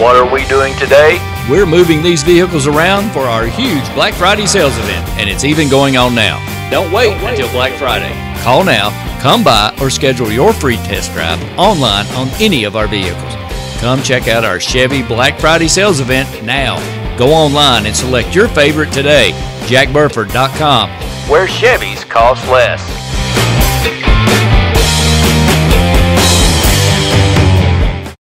what are we doing today? We're moving these vehicles around for our huge Black Friday sales event, and it's even going on now. Don't wait until Black Friday. Call now, come by, or schedule your free test drive online on any of our vehicles. Come check out our Chevy Black Friday sales event now. Go online and select your favorite today, jackburford.com, where Chevys cost less.